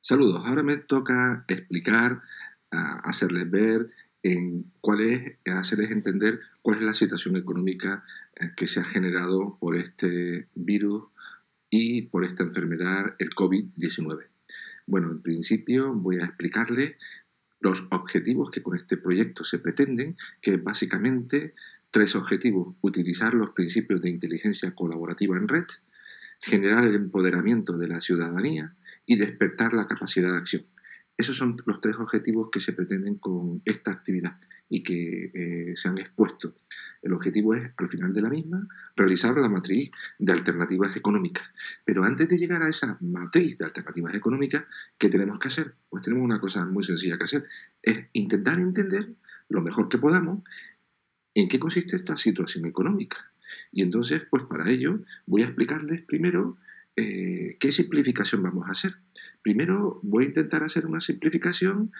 Saludos, ahora me toca explicar, hacerles ver hacerles entender cuál es la situación económica que se ha generado por este virus y por esta enfermedad, el COVID-19. Bueno, en principio voy a explicarles los objetivos que con este proyecto se pretenden, que es básicamente tres objetivos: utilizar los principios de inteligencia colaborativa en red, generar el empoderamiento de la ciudadanía y despertar la capacidad de acción. Esos son los tres objetivos que se pretenden con esta actividad y que se han expuesto. El objetivo es, al final de la misma, realizar la matriz de alternativas económicas. Pero antes de llegar a esa matriz de alternativas económicas, ¿qué tenemos que hacer? Pues tenemos una cosa muy sencilla que hacer, es intentar entender lo mejor que podamos en qué consiste esta situación económica. Y entonces, pues para ello, voy a explicarles primero qué simplificación vamos a hacer. Primero voy a intentar hacer una simplificación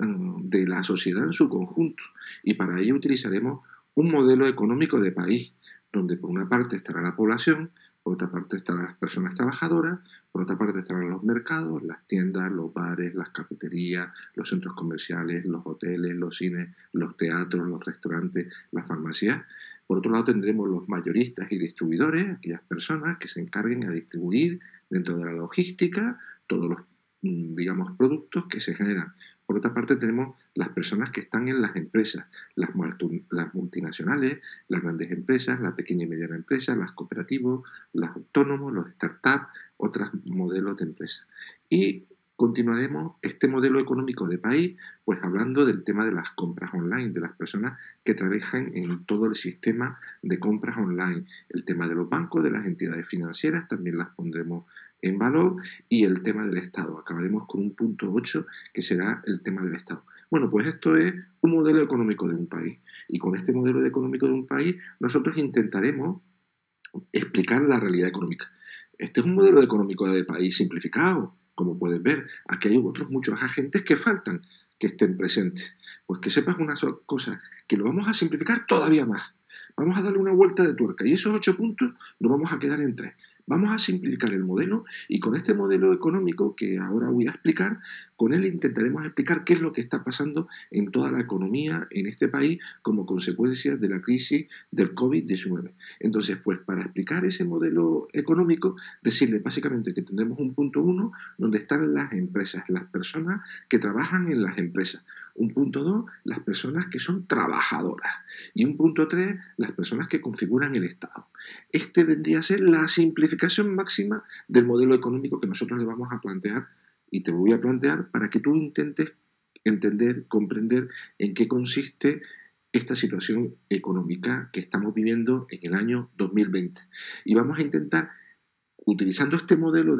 de la sociedad en su conjunto, y para ello utilizaremos un modelo económico de país, donde por una parte estará la población, por otra parte estarán las personas trabajadoras, por otra parte estarán los mercados, las tiendas, los bares, las cafeterías, los centros comerciales, los hoteles, los cines, los teatros, los restaurantes, las farmacias. Por otro lado tendremos los mayoristas y distribuidores, aquellas personas que se encarguen a distribuir dentro de la logística todos los, digamos, productos que se generan. Por otra parte tenemos las personas que están en las empresas, las multinacionales, las grandes empresas, la pequeña y mediana empresa, las cooperativas, los autónomos, los startups, otros modelos de empresa. Y continuaremos este modelo económico de país, pues hablando del tema de las compras online, de las personas que trabajan en todo el sistema de compras online. El tema de los bancos, de las entidades financieras, también las pondremos en valor, y el tema del Estado. Acabaremos con un punto 8, que será el tema del Estado. Bueno, pues esto es un modelo económico de un país, y con este modelo económico de un país nosotros intentaremos explicar la realidad económica. Este es un modelo económico de país simplificado, como puedes ver. Aquí hay otros muchos agentes que faltan que estén presentes. Pues que sepas una cosa, que lo vamos a simplificar todavía más. Vamos a darle una vuelta de tuerca, y esos 8 puntos nos vamos a quedar en 3. Vamos a simplificar el modelo, y con este modelo económico que ahora voy a explicar, con él intentaremos explicar qué es lo que está pasando en toda la economía en este país como consecuencia de la crisis del COVID-19. Entonces, pues para explicar ese modelo económico, decirle básicamente que tendremos un punto 1 donde están las empresas, las personas que trabajan en las empresas. Un punto 2, las personas que son trabajadoras. Y un punto 3, las personas que configuran el Estado. Este vendría a ser la simplificación máxima del modelo económico que nosotros le vamos a plantear, y te voy a plantear para que tú intentes entender, comprender en qué consiste esta situación económica que estamos viviendo en el año 2020. Y vamos a intentar, utilizando este modelo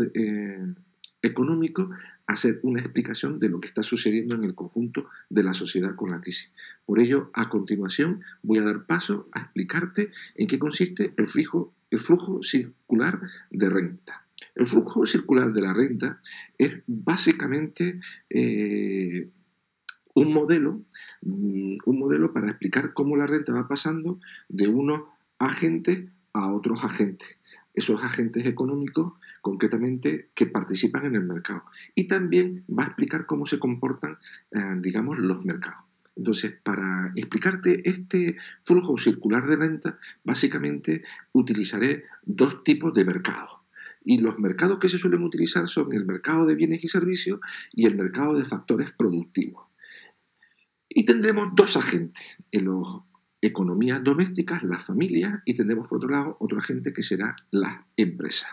económico, hacer una explicación de lo que está sucediendo en el conjunto de la sociedad con la crisis. Por ello, a continuación, voy a dar paso a explicarte en qué consiste el flujo circular de renta. El flujo circular de la renta es básicamente un modelo para explicar cómo la renta va pasando de unos agentes a otros agentes. Esos agentes económicos, concretamente, que participan en el mercado. Y también va a explicar cómo se comportan, digamos, los mercados. Entonces, para explicarte este flujo circular de renta, básicamente utilizaré dos tipos de mercados. Y los mercados que se suelen utilizar son el mercado de bienes y servicios y el mercado de factores productivos. Y tendremos dos agentes en las economías domésticas, las familias, y tendremos por otro lado otro agente que será las empresas.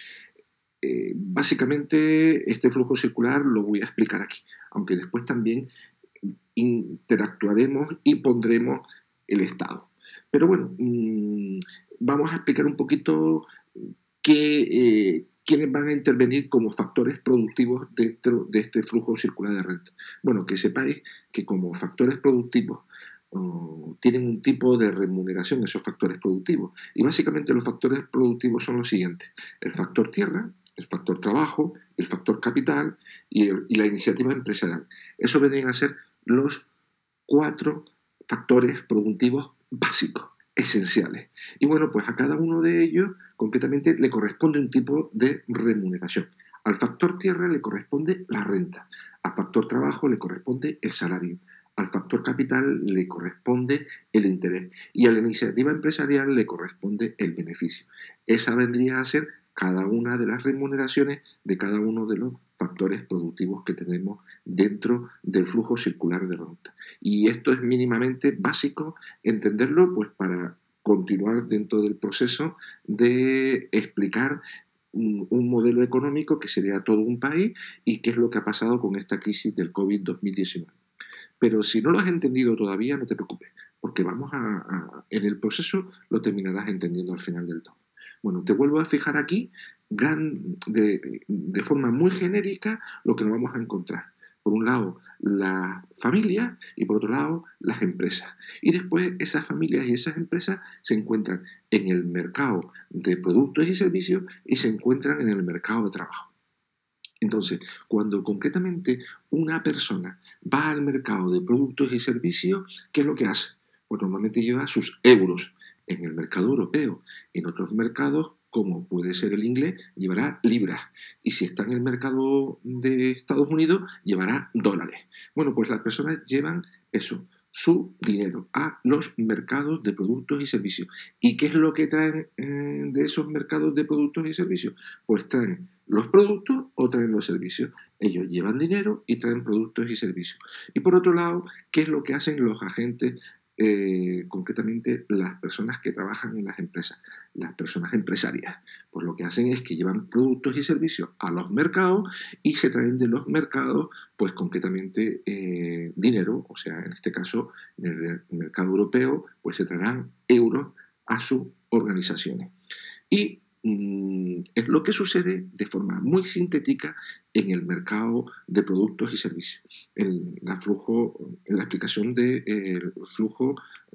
Básicamente este flujo circular lo voy a explicar aquí, aunque después también interactuaremos y pondremos el Estado. Pero bueno, vamos a explicar un poquito quiénes van a intervenir como factores productivos dentro de este flujo circular de renta. Bueno, que sepáis que como factores productivos tienen un tipo de remuneración esos factores productivos. Y básicamente los factores productivos son los siguientes: el factor tierra, el factor trabajo, el factor capital y la iniciativa empresarial. Eso vendrían a ser los 4 factores productivos básicos, esenciales. Y bueno, pues a cada uno de ellos concretamente le corresponde un tipo de remuneración. Al factor tierra le corresponde la renta, al factor trabajo le corresponde el salario, al factor capital le corresponde el interés y a la iniciativa empresarial le corresponde el beneficio. Esa vendría a ser cada una de las remuneraciones de cada uno de los factores productivos que tenemos dentro del flujo circular de renta. Y esto es mínimamente básico entenderlo, pues para continuar dentro del proceso de explicar un modelo económico que sería todo un país y qué es lo que ha pasado con esta crisis del COVID-2019. Pero si no lo has entendido todavía, no te preocupes, porque en el proceso lo terminarás entendiendo al final del todo. Bueno, te vuelvo a fijar aquí de forma muy genérica lo que nos vamos a encontrar. Por un lado, las familias y por otro lado, las empresas. Y después esas familias y esas empresas se encuentran en el mercado de productos y servicios y se encuentran en el mercado de trabajo. Entonces, cuando concretamente una persona va al mercado de productos y servicios, ¿qué es lo que hace? Pues normalmente lleva sus euros en el mercado europeo. En otros mercados, como puede ser el inglés, llevará libras. Y si está en el mercado de Estados Unidos, llevará dólares. Bueno, pues las personas llevan eso, su dinero, a los mercados de productos y servicios. ¿Y qué es lo que traen de esos mercados de productos y servicios? Pues traen los productos o traen los servicios. Ellos llevan dinero y traen productos y servicios. Y por otro lado, ¿qué es lo que hacen los agentes? Concretamente las personas que trabajan en las empresas, las personas empresarias, pues lo que hacen es que llevan productos y servicios a los mercados y se traen de los mercados, pues concretamente dinero, o sea, en este caso, en el mercado europeo, pues se traerán euros a sus organizaciones. Y es lo que sucede de forma muy sintética en el mercado de productos y servicios, en la explicación del flujo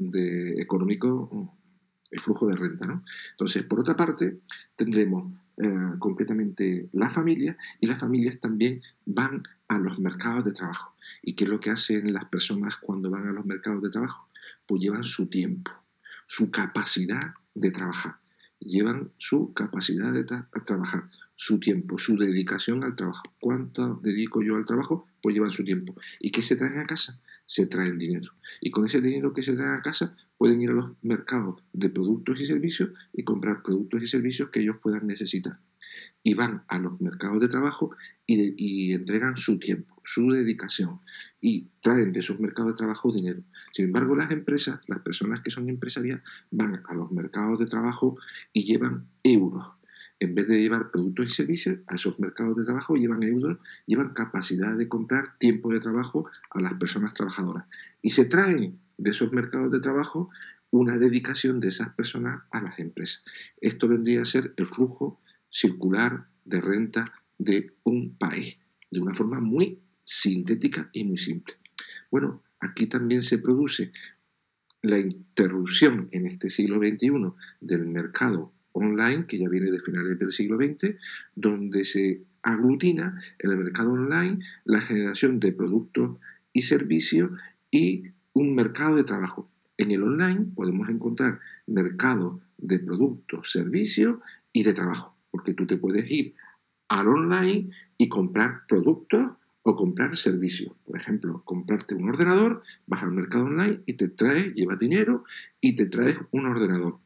económico, el flujo de renta, ¿no? Entonces, por otra parte, tendremos concretamente las familias, y las familias también van a los mercados de trabajo. ¿Y qué es lo que hacen las personas cuando van a los mercados de trabajo? Pues llevan su tiempo, su capacidad de trabajar. Llevan su capacidad de trabajar, su tiempo, su dedicación al trabajo. ¿Cuánto dedico yo al trabajo? Pues llevan su tiempo. ¿Y qué se traen a casa? Se traen dinero. Y con ese dinero que se traen a casa pueden ir a los mercados de productos y servicios y comprar productos y servicios que ellos puedan necesitar. Y van a los mercados de trabajo y entregan su tiempo, su dedicación, y traen de esos mercados de trabajo dinero. Sin embargo, las empresas, las personas que son empresarias, van a los mercados de trabajo y llevan euros. En vez de llevar productos y servicios a esos mercados de trabajo, llevan euros, llevan capacidad de comprar tiempo de trabajo a las personas trabajadoras. Y se traen de esos mercados de trabajo una dedicación de esas personas a las empresas. Esto vendría a ser el flujo circular de renta de un país, de una forma muy sintética y muy simple. Bueno, aquí también se produce la interrupción en este siglo XXI del mercado online, que ya viene de finales del siglo XX, donde se aglutina en el mercado online la generación de productos y servicios y un mercado de trabajo. En el online podemos encontrar mercados de productos, servicios y de trabajo, porque tú te puedes ir al online y comprar productos o comprar servicios. Por ejemplo, comprarte un ordenador, vas al mercado online y llevas dinero y te traes un ordenador.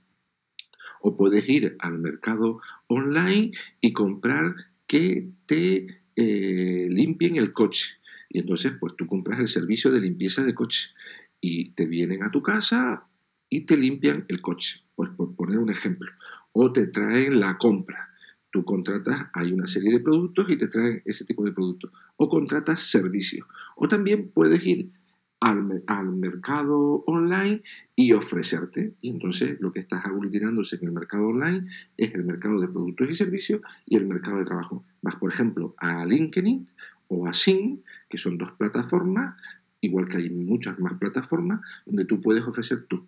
O puedes ir al mercado online y comprar que te limpien el coche. Y entonces, pues tú compras el servicio de limpieza de coche y te vienen a tu casa y te limpian el coche, pues por poner un ejemplo. O te traen la compra. Tú contratas, hay una serie de productos y te traen ese tipo de productos. O contratas servicios. O también puedes ir al mercado online y ofrecerte. Y entonces lo que estás aglutinándose en el mercado online es el mercado de productos y servicios y el mercado de trabajo. Vas, por ejemplo, a LinkedIn o a Sing, que son dos plataformas, igual que hay muchas más plataformas, donde tú puedes ofrecer tu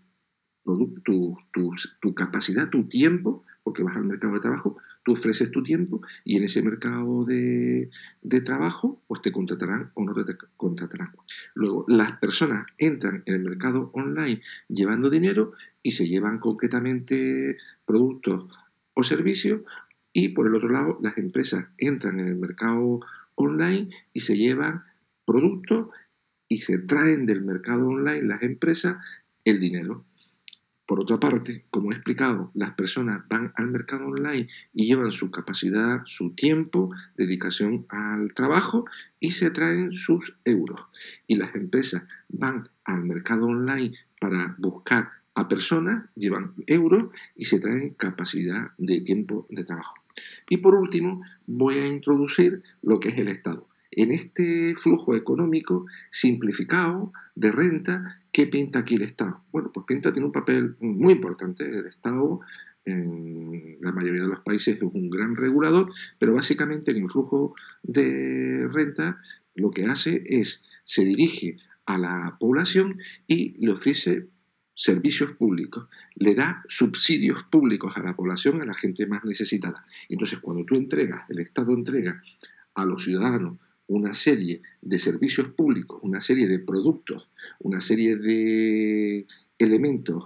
capacidad, tu tiempo, porque vas al mercado de trabajo, tú ofreces tu tiempo y en ese mercado de trabajo pues te contratarán o no te contratarán. Luego, las personas entran en el mercado online llevando dinero y se llevan concretamente productos o servicios Y por el otro lado, las empresas entran en el mercado online y se llevan productos y se traen del mercado online las empresas el dinero. Por otra parte, como he explicado, las personas van al mercado online y llevan su capacidad, su tiempo, dedicación al trabajo y se traen sus euros. Y las empresas van al mercado online para buscar a personas, llevan euros y se traen capacidad de tiempo de trabajo. Y por último, voy a introducir lo que es el Estado. En este flujo económico simplificado de renta, ¿qué pinta aquí el Estado? Bueno, pues pinta tiene un papel muy importante. El Estado en la mayoría de los países es un gran regulador, pero básicamente en el flujo de renta lo que hace es, se dirige a la población y le ofrece servicios públicos, le da subsidios públicos a la población, a la gente más necesitada. Entonces, cuando tú entregas, el Estado entrega a los ciudadanos una serie de servicios públicos, una serie de productos, una serie de elementos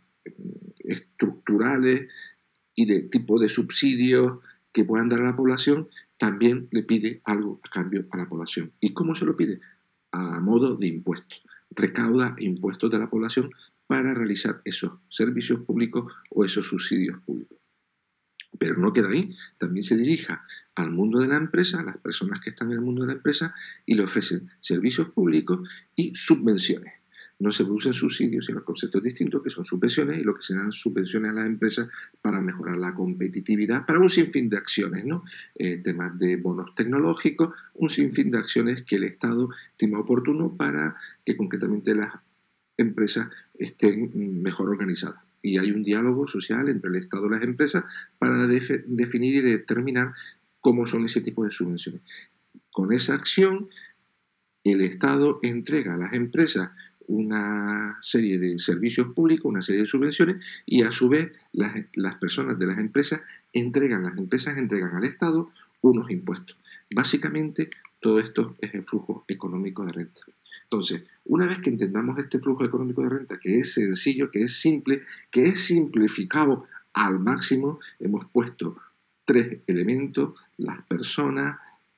estructurales y de tipo de subsidios que puedan dar a la población, también le pide algo a cambio a la población. ¿Y cómo se lo pide? A modo de impuestos. Recauda impuestos de la población para realizar esos servicios públicos o esos subsidios públicos. Pero no queda ahí, también se dirija al mundo de la empresa, a las personas que están en el mundo de la empresa, y le ofrecen servicios públicos y subvenciones. No se producen subsidios, sino conceptos distintos que son subvenciones y lo que se dan subvenciones a las empresas para mejorar la competitividad, para un sinfín de acciones, ¿no? Temas de bonos tecnológicos, un sinfín de acciones que el Estado estima oportuno para que concretamente las empresas estén mejor organizadas. Y hay un diálogo social entre el Estado y las empresas para definir y determinar cómo son ese tipo de subvenciones. Con esa acción, el Estado entrega a las empresas una serie de servicios públicos, una serie de subvenciones, y a su vez las personas de las empresas entregan al Estado unos impuestos. Básicamente, todo esto es el flujo económico de renta. Entonces, una vez que entendamos este flujo económico de renta, que es sencillo, que es simple, que es simplificado al máximo, hemos puesto 3 elementos: las personas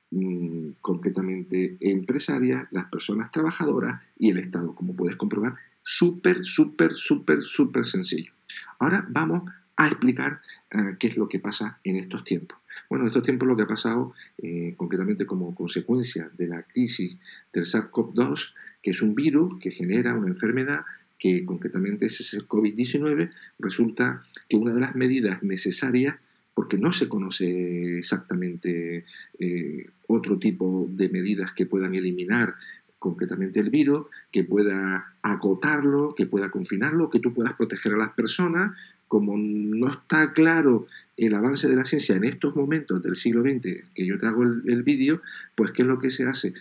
concretamente empresarias, las personas trabajadoras y el Estado. Como puedes comprobar, súper sencillo. Ahora vamos a explicar qué es lo que pasa en estos tiempos. Bueno, en estos tiempos lo que ha pasado, concretamente como consecuencia de la crisis del SARS-CoV-2, que es un virus que genera una enfermedad que concretamente es el COVID-19, resulta que una de las medidas necesarias, porque no se conoce exactamente otro tipo de medidas que puedan eliminar concretamente el virus, que pueda acotarlo, que pueda confinarlo, que tú puedas proteger a las personas. Como no está claro el avance de la ciencia en estos momentos del siglo XX, que yo te hago el vídeo, pues ¿qué es lo que se hace?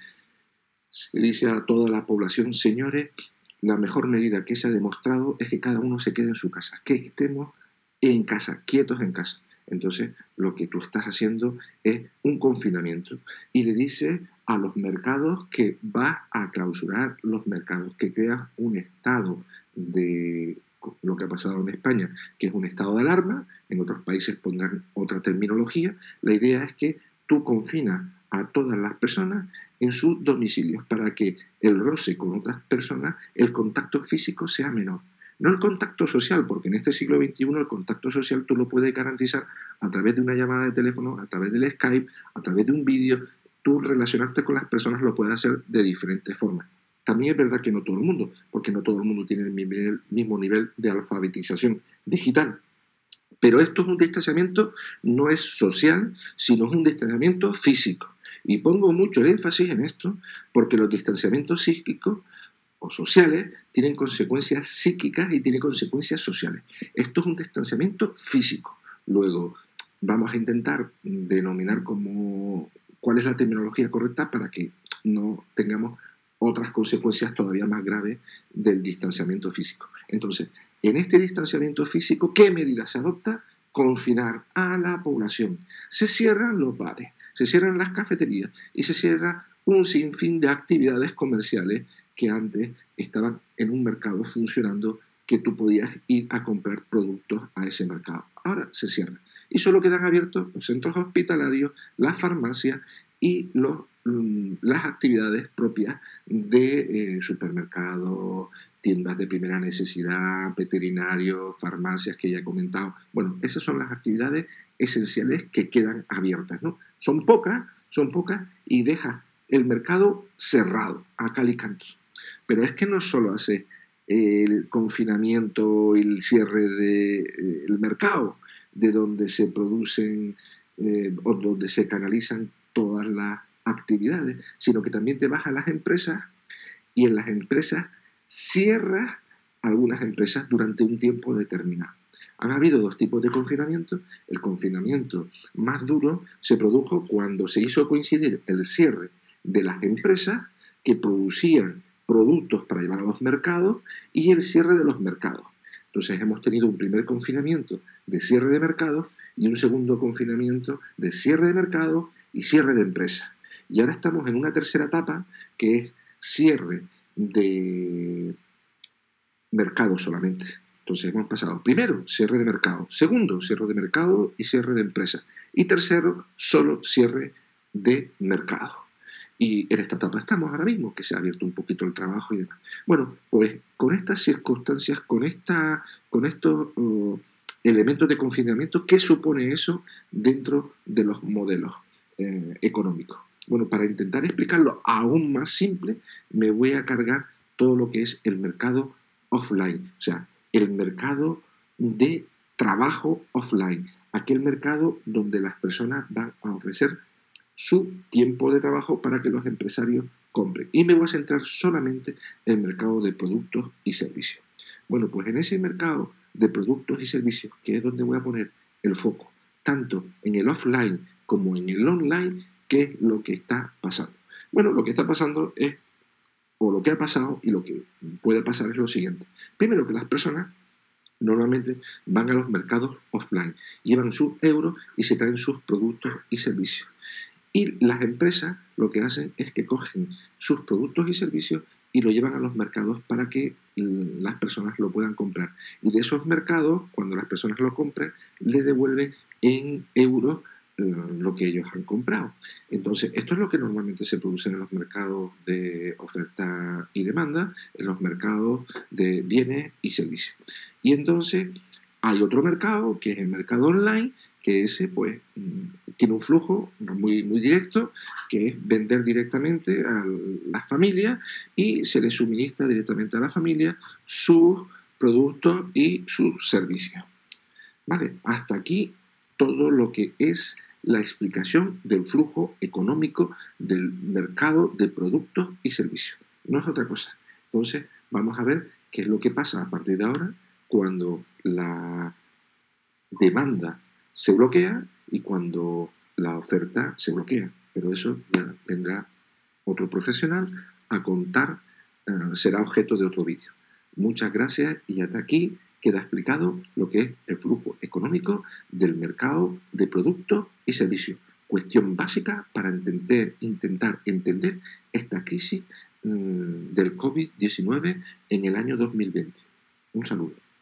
Se dice a toda la población: señores, la mejor medida que se ha demostrado es que cada uno se quede en su casa, que estemos en casa, quietos en casa. Entonces, lo que tú estás haciendo es un confinamiento y le dices a los mercados que vas a clausurar los mercados, que creas un estado de lo que ha pasado en España, que es un estado de alarma. En otros países pondrán otra terminología. La idea es que tú confinas a todas las personas en sus domicilios para que el roce con otras personas, el contacto físico sea menor. No el contacto social, porque en este siglo XXI el contacto social tú lo puedes garantizar a través de una llamada de teléfono, a través del Skype, a través de un vídeo. Tú relacionarte con las personas lo puedes hacer de diferentes formas. También es verdad que no todo el mundo, porque no todo el mundo tiene el mismo nivel de alfabetización digital. Pero esto es un distanciamiento, no es social, sino es un distanciamiento físico. Y pongo mucho el énfasis en esto, porque los distanciamientos psíquicos o sociales tienen consecuencias psíquicas y tienen consecuencias sociales. Esto es un distanciamiento físico. Luego vamos a intentar denominar cuál es la terminología correcta para que no tengamos otras consecuencias todavía más graves del distanciamiento físico. Entonces, en este distanciamiento físico, ¿qué medida se adopta? Confinar a la población. Se cierran los bares, se cierran las cafeterías y se cierra un sinfín de actividades comerciales que antes estaban en un mercado funcionando, que tú podías ir a comprar productos a ese mercado. Ahora se cierra. y solo quedan abiertos los centros hospitalarios, las farmacias y las actividades propias de supermercados, tiendas de primera necesidad, veterinarios, farmacias que ya he comentado. Bueno, esas son las actividades esenciales que quedan abiertas, ¿no? Son pocas y deja el mercado cerrado a cal y canto. Pero es que no solo hace el confinamiento y el cierre del mercado, de donde se producen o donde se canalizan todas las actividades, sino que también te vas a las empresas y en las empresas cierras algunas empresas durante un tiempo determinado. Han habido dos tipos de confinamiento. El confinamiento más duro se produjo cuando se hizo coincidir el cierre de las empresas que producían productos para llevar a los mercados y el cierre de los mercados. Entonces hemos tenido un primer confinamiento de cierre de mercados y un segundo confinamiento de cierre de mercados y cierre de empresas. Y ahora estamos en una tercera etapa que es cierre de mercado solamente. Entonces hemos pasado primero cierre de mercado, segundo cierre de mercado y cierre de empresa y tercero solo cierre de mercado. Y en esta etapa estamos ahora mismo, que se ha abierto un poquito el trabajo y demás. Bueno, pues con estas circunstancias, con estos elementos de confinamiento, ¿qué supone eso dentro de los modelos económicos? Bueno, para intentar explicarlo aún más simple, me voy a cargar todo lo que es el mercado offline, o sea, el mercado de trabajo offline, aquel mercado donde las personas van a ofrecer su tiempo de trabajo para que los empresarios compren. Y me voy a centrar solamente en el mercado de productos y servicios. Bueno, pues en ese mercado de productos y servicios, que es donde voy a poner el foco, tanto en el offline como en el online, ¿qué es lo que está pasando? Bueno, lo que está pasando es, o lo que ha pasado y lo que puede pasar es lo siguiente. Primero, que las personas normalmente van a los mercados offline, llevan sus euros y se traen sus productos y servicios. Y las empresas lo que hacen es que cogen sus productos y servicios y lo llevan a los mercados para que las personas lo puedan comprar. Y de esos mercados, cuando las personas lo compran, le devuelven en euros lo que ellos han comprado. Entonces, esto es lo que normalmente se produce en los mercados de oferta y demanda, en los mercados de bienes y servicios. Y entonces hay otro mercado, que es el mercado online, que ese pues tiene un flujo muy directo, que es vender directamente a las familias y se les suministra directamente a la familia sus productos y sus servicios. Vale, hasta aquí todo lo que es la explicación del flujo económico del mercado de productos y servicios. No es otra cosa. Entonces, vamos a ver qué es lo que pasa a partir de ahora cuando la demanda se bloquea y cuando la oferta se bloquea. Pero eso ya vendrá otro profesional a contar, será objeto de otro vídeo. Muchas gracias y hasta aquí queda explicado lo que es el flujo económico del mercado de productos y servicios. Cuestión básica para intentar entender esta crisis del COVID-19 en el año 2020. Un saludo.